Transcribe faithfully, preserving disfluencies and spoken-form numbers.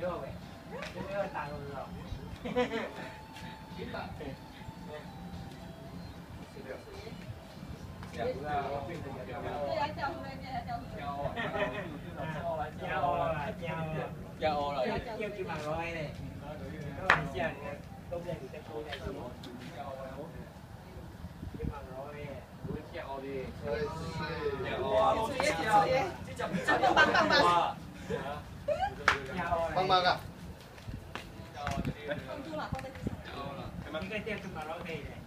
vô vậy. Chứ mới tao rồi. Chào rồi. Kêu chị bằng rồi này. Các bạn xem công việc của cô này chị. Chị bằng rồi. Chào đi. Bằng bằng bằng bằng. Bằng bằng à? Không thu là không bên. Những cái tiêu chị bằng rồi này.